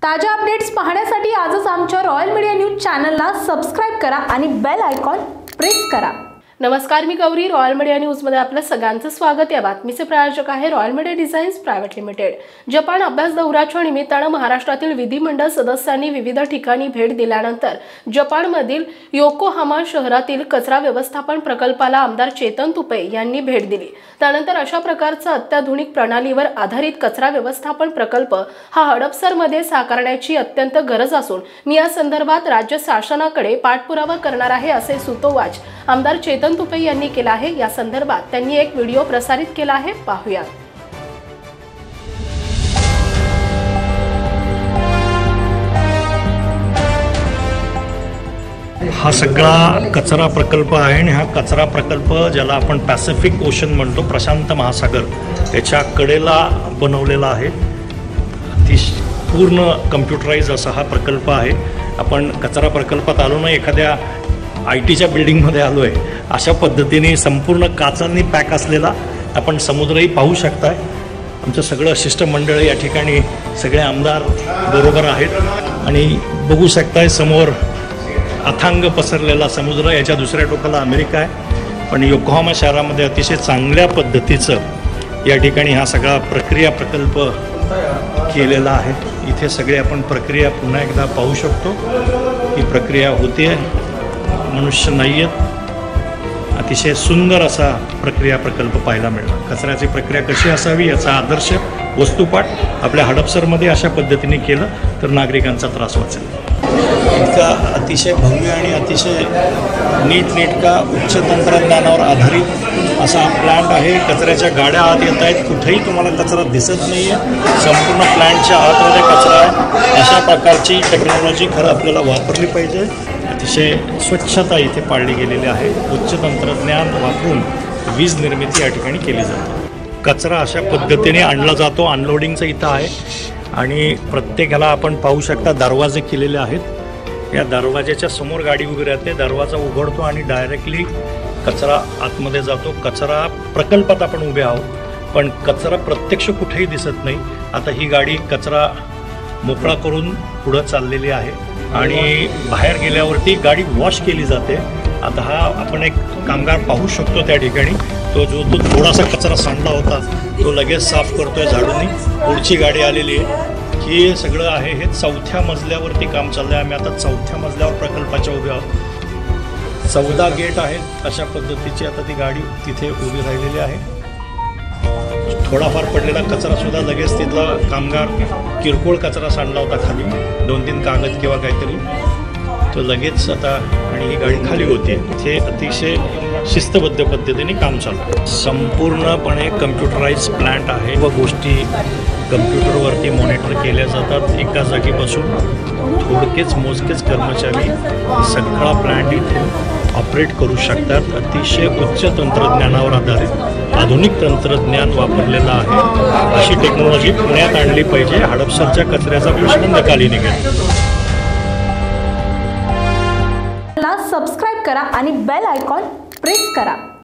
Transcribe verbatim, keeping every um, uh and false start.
ताज्या अपडेट्स पाहण्यासाठी आजच आमच्या रॉयल मीडिया न्यूज चॅनलला सबस्क्राइब करा आणि बेल आयकॉन प्रेस करा। नमस्कार, मी गौरी। रॉयल मीडिया न्यूज मध्ये आपलं सगळ्यांचं स्वागत। या बातमीचे प्रायोजक आहे royal media designs private limited. Japan अभ्यास दौऱ्याच्या निमित्तानं महाराष्ट्रातील विधिमंडळ सदस्यांनी विविध ठिकाणी भेट दिल्यानंतर जपानमधील योकोहामा शहरातील कचरा व्यवस्थापन प्रकल्पाला आमदार चेतन तुपे यांनी भेट दिली। त्यानंतर अशा प्रकारचा अत्याधुनिक प्रणालीवर आधारित कचरा व्यवस्थापन प्रकल्प हा हडपसरमध्ये साकारण्याची अत्यंत गरज असून मी या संदर्भात राज्य शासनाकडे पाठपुरावा करणार आहे, असे सुतोवाच आमदार चेतन तुपे यांनी केला आहे। या संदर्भात त्यांनी एक व्हिडिओ प्रसारित केला आहे, पाहूया। हा सगळा कचरा प्रकल्प आहे आणि हा कचरा प्रकल्प ज्याला आपण पॅसिफिक ओशन म्हणतो, प्रशांत महासागर याच्या कडेला बनवलेला आहे। अतिशय पूर्ण कम्प्युटराइज असा हा प्रकल्प आहे। आपण कचरा प्रकल्पात आलो ना, एखाद्या आय टीच्या बिल्डिंगमध्ये आलो आहे अशा पद्धतीने संपूर्ण काचांनी पॅक असलेला आपण समुद्रही पाहू शकताय। आमचं सगळं शिष्टमंडळ या ठिकाणी सगळे आमदार बरोबर आहेत आणि बघू शकताय समोर अथांग पसरलेला समुद्र, याच्या दुसऱ्या टोकाला अमेरिका आहे। पण योकोहामा शहरामध्ये अतिशय चांगल्या पद्धतीचं या ठिकाणी हा सगळा प्रक्रिया प्रकल्प केलेला आहे। इथे सगळे आपण प्रक्रिया पुन्हा एकदा पाहू शकतो। ही प्रक्रिया होते, मनुष्य नाही आहेत। अतिशय सुंदर असा प्रक्रिया प्रकल्प पाहायला मिळाला। कचऱ्याची प्रक्रिया कशी असावी याचा आदर्श वस्तुपाठ आपल्या हडपसरमध्ये अशा पद्धतीने केलं तर नागरिकांचा त्रास वाचेल। इतका अतिशय भव्य आणि अतिशय नीटनेटका उच्च तंत्रज्ञानावर आधारित असा हा प्लांट आहे। कचऱ्याच्या गाड्या आत येत आहेत, कुठेही तुम्हाला कचरा दिसत नाही आहे। संपूर्ण प्लांटच्या आतमध्ये कचरा आहे। अशा प्रकारची टेक्नॉलॉजी खरं आपल्याला वापरली पाहिजे। अतिशय स्वच्छता इथे पाळली गेलेली आहे। उच्च तंत्रज्ञान वापरून वीज निर्मिती या ठिकाणी केली जाते। कचरा अशा पद्धतीने आणला जातो। अनलोडिंगचं इथं आहे आणि प्रत्येकाला आपण पाहू शकता दरवाजे केलेले आहेत। या दरवाजाच्या समोर गाडी उभी राहते, दरवाजा उघडतो आणि डायरेक्टली कचरा आतमध्ये जातो। कचरा प्रकल्पात आपण उभे आहोत, पण कचरा प्रत्यक्ष कुठेही दिसत नाही। आता ही गाडी कचरा मोकळा करून पुढं चाललेली आहे आणि बाहेर गेल्यावरती गाडी वॉश केली जाते। आता हा आपण एक कामगार पाहू शकतो त्या ठिकाणी, तो जो तो थोडासा कचरा सांडला होता तो लगेच साफ करतोय झाडूनी। पुढची गाडी आलेली आहे। हे सगळं आहे, हे चौथ्या मजल्यावरती काम चाललं आहे। आम्ही आता चौथ्या मजल्यावर प्रकल्पाच्या उभे आहोत। चौदा गेट आहेत अशा पद्धतीची आता ती गाडी तिथे उभी राहिलेली आहे। थोडाफार पडलेला कचरा सुद्धा लगेच तिथला कामगार किरकोळ कचरा सांडला होता खाली, दोन तीन कागद किंवा काहीतरी, तो लगेच आता आणि ही गाडी खाली होती। इथे अतिशय शिस्तबद्ध पद्धतीने काम चालू आहे। संपूर्णपणे कम्प्युटराइज प्लांट आहे व गोष्टी कम्प्युटरवरती मॉनिटर केल्या जातात। एका जागी बसून थोडकेच मोजकेच कर्मचारी सगळा प्लांट इथे ऑपरेट करू शकतात। अतिशय उच्च तंत्रज्ञानावर आधारित आधुनिक तंत्रज्ञान वापरलेलं आहे। अशी टेक्नॉलॉजी पुण्यात आणली पाहिजे। हडपसरच्या कचऱ्याचा प्रश्न नकाली निघेल। सबस्क्राइब करा आणि बेल आयकॉन प्रेस करा।